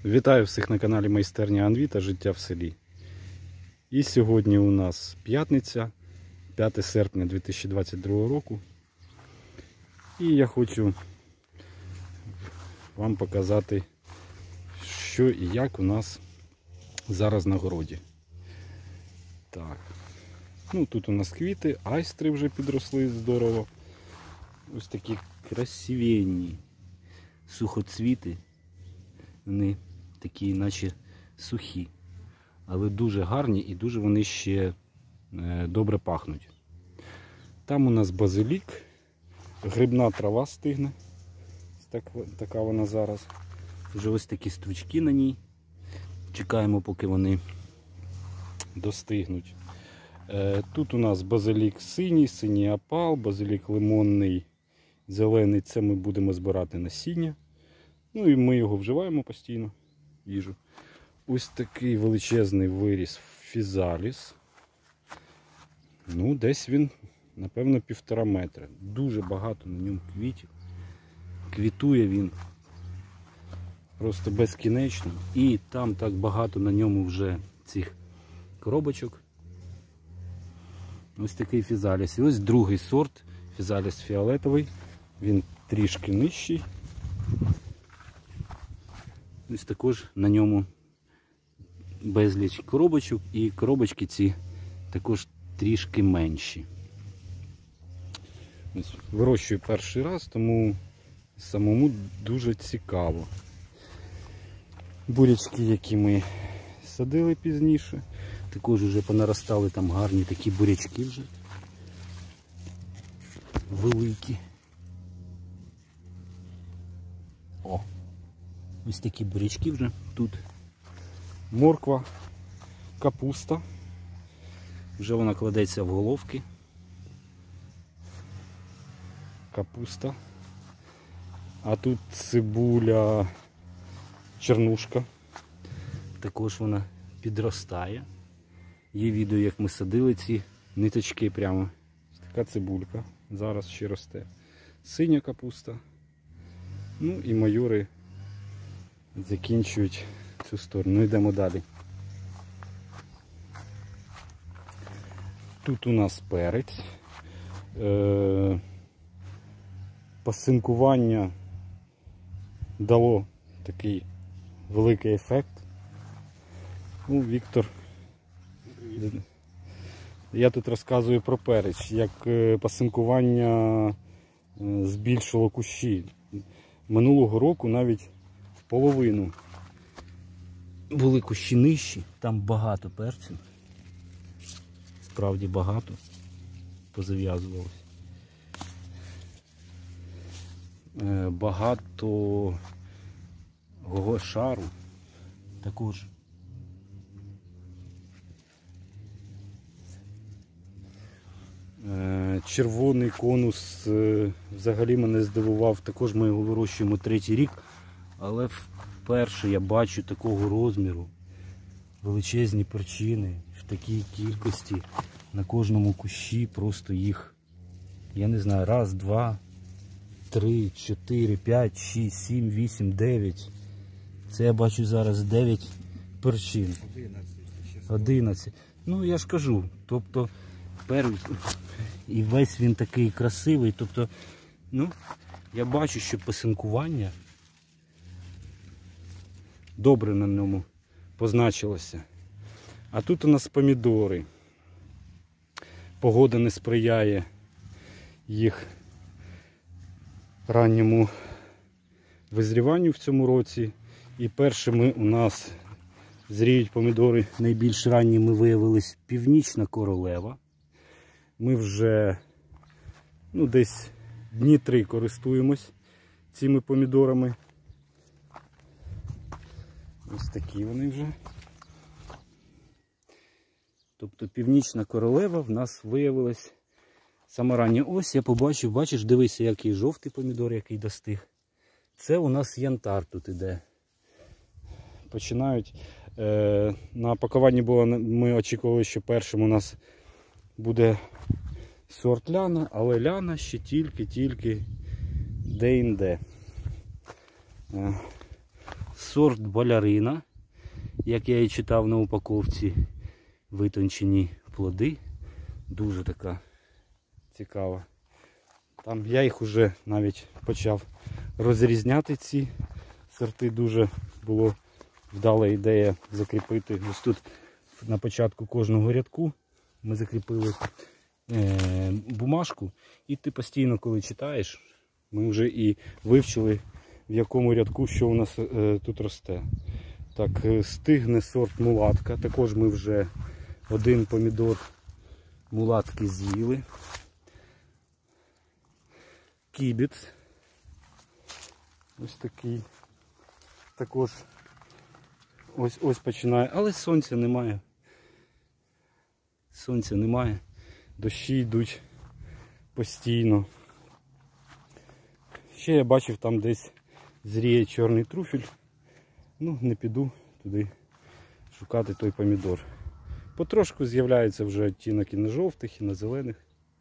Вітаю всіх на каналі Майстерня Анві та Життя в селі. І сьогодні у нас п'ятниця, 5 серпня 2022 року. І я хочу вам показати, що і як у нас зараз на городі. Так. Ну, тут у нас квіти, айстри вже підросли здорово. Ось такі красивенні сухоцвіти. Вони такі, наче сухі, але дуже гарні і дуже вони ще добре пахнуть. Там у нас базилік, грибна трава стигне. Така вона зараз. Вже ось такі стручки на ній. Чекаємо, поки вони достигнуть. Тут у нас базилік синій опал, базилік лимонний, зелений. Це ми будемо збирати насіння. Ну і ми його вживаємо постійно в їжу. Ось такий величезний виріс фізаліс. Ну, десь він, напевно, 1,5 метра. Дуже багато на ньому квітів. Квітує він просто безкінечно. І там так багато на ньому вже цих коробочок. Ось такий фізаліс. І ось другий сорт, фізаліс фіолетовий. Він трішки нижчий. Ось також на ньому безліч коробочок, і коробочки ці також трішки менші. Ось, вирощую перший раз, тому самому дуже цікаво. Бурячки, які ми садили пізніше, також вже понаростали там гарні такі бурячки вже великі. О! Ось такі бурячки вже тут. Морква, капуста. Вже вона кладеться в головки. Капуста. А тут цибуля, чернушка. Також вона підростає. Є відео, як ми садили ці ниточки прямо. Ось така цибулька. Зараз ще росте. Синя капуста. Ну і майори закінчують цю сторону. Ну, йдемо далі. Тут у нас перець. Пасинкування дало такий великий ефект. Ну, Віктор, я тут розказую про перець, як пасинкування збільшило кущі. Минулого року навіть в половину були кущі нижчі, там багато перців, справді багато позав'язувалось. Багато гошару також. Червоний конус взагалі мене здивував, також ми його вирощуємо 3-й рік, але вперше я бачу такого розміру, величезні перчини в такій кількості на кожному кущі, просто їх, я не знаю, 1, 2, 3, 4, 5, 6, 7, 8, 9. Це я бачу зараз 9 перчин. 11. Ну я ж кажу, тобто і весь він такий красивий, тобто, ну, я бачу, що пасинкування добре на ньому позначилося. А тут у нас помідори. Погода не сприяє їх ранньому визріванню в цьому році. І першими у нас зріють помідори найбільш ранніми виявились Північна Королева. Ми вже десь дні 3 користуємось цими помідорами. Ось такі вони вже. Тобто Північна Королева в нас виявилась сама рання. Ось я побачив, бачиш, дивися, який жовтий помідор, який достиг. Це у нас янтар тут іде. Починають. На пакуванні було, ми очікували, що першим у нас буде сорт ляна, але ляна ще тільки де-інде. сорт балярина, як я і читав на упаковці, витончені плоди. Дуже така цікава. Там я їх уже навіть почав розрізняти, ці сорти. Дуже була вдала ідея закріпити. Ось тут на початку кожного рядку ми закріпили бумажку, і ти постійно, коли читаєш, ми вже і вивчили, в якому рядку що у нас тут росте. Так, стигне сорт мулатка. Також ми вже один помідор мулатки з'їли. Кібіц. Ось такий. Також ось починає. Але сонця немає. Сонця немає. Дощі йдуть постійно. Ще я бачив, там десь зріє чорний труфель. Ну, не піду туди шукати той помідор. Потрошку з'являється вже оттінок і на жовтих, і на зелених.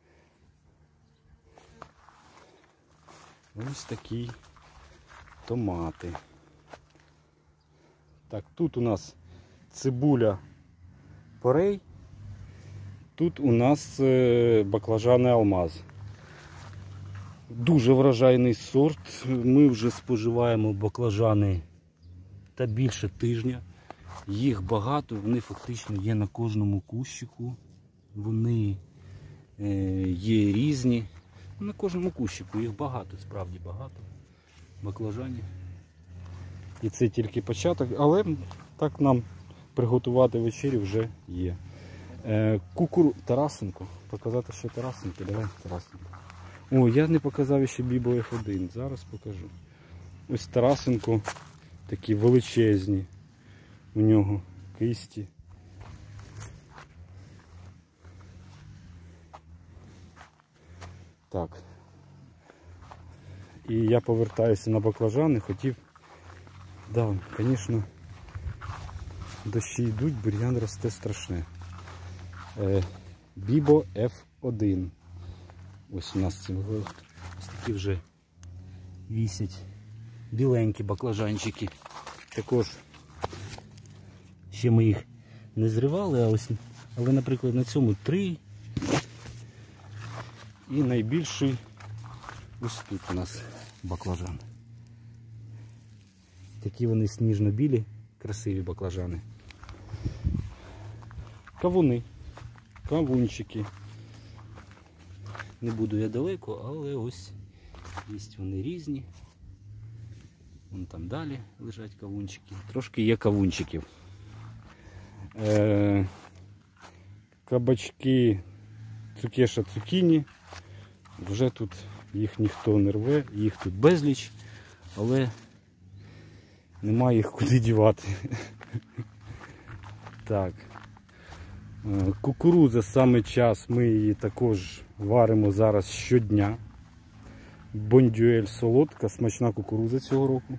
Ось такі томати. Так, тут у нас цибуля порей. Тут у нас баклажани алмаз. Дуже врожайний сорт. Ми вже споживаємо баклажани та більше тижня. Їх багато, вони фактично є на кожному кущику. Вони є різні. На кожному кущику їх багато, справді багато баклажанів. І це тільки початок, але так нам приготувати вечерю вже є. Тарасенко. Показати ще Тарасенко. Давай Тарасенко. О, я не показав ще Бібо F1. Зараз покажу. Ось Тарасенко такі величезні. У нього кисті. Так. І я повертаюся на баклажани. Хотів... Да, звісно, дощі йдуть, бур'ян росте страшне. Бібо F1. Ось у нас ось такі вже вісять біленькі баклажанчики. Також ще ми їх не зривали, але, наприклад, на цьому 3. І найбільший ось тут у нас баклажан. Такі вони сніжно-білі, красиві баклажани. Кавуни, кавунчики. Не буду я далеко, але ось є вони різні. Вон там далі лежать кавунчики. Трошки є кавунчиків. Кабачки цукеша цукіні. Вже тут їх ніхто не рве, їх тут безліч, але немає їх куди дівати. Так. Кукурудза саме час, ми її також варимо зараз щодня. Бондюель солодка, смачна кукурудза цього року.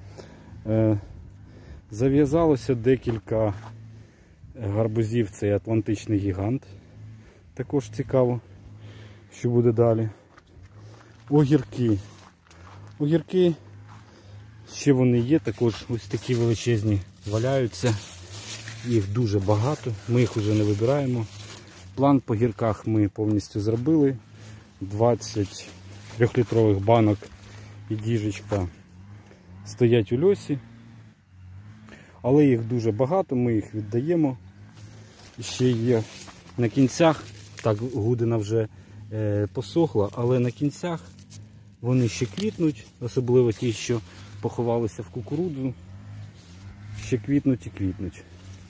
Зав'язалося декілька гарбузів, це Атлантичний гігант. Також цікаво, що буде далі. Огірки. Огірки, ще вони є, також ось такі величезні валяються. Їх дуже багато, ми їх вже не вибираємо. План по гірках ми повністю зробили. 20 трьохлітрових банок і діжечка стоять у льосі. Але їх дуже багато, ми їх віддаємо. Ще є на кінцях, так гудина вже посохла, але на кінцях вони ще квітнуть, особливо ті, що поховалися в кукурудзу, ще квітнуть і квітнуть.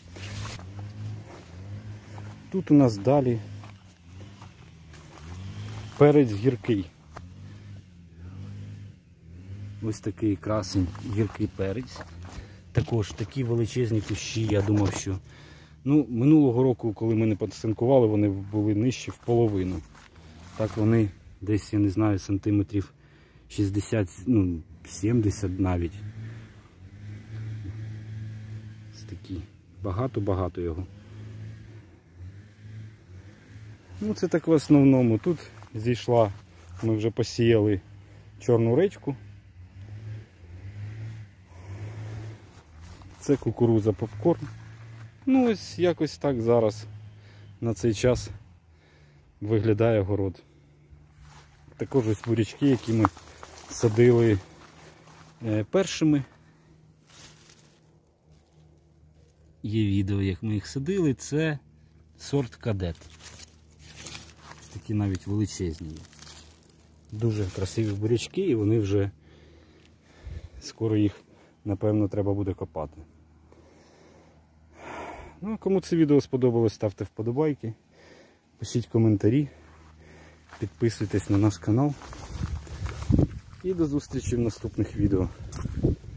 Тут у нас далі перець гіркий. Ось такий красень гіркий перець. Також такі величезні кущі, я думав, що... Ну, минулого року, коли ми не підсинкували, вони були нижчі в половину. Так вони десь, я не знаю, сантиметрів 60, ну, 70 навіть. Ось такі. Багато-багато його. Ну, це так в основному. Тут зійшла, ми вже посіяли чорну редьку. Це кукурудза попкорн. Ну ось якось так зараз на цей час виглядає город. Також ось бурячки, які ми садили першими. Є відео, як ми їх садили, це сорт кадет. Такі навіть величезні є. Дуже красиві бурячки, і вони вже скоро їх, напевно, треба буде копати. Ну, а кому це відео сподобалось, ставте вподобайки, пишіть коментарі, підписуйтесь на наш канал. І до зустрічі в наступних відео.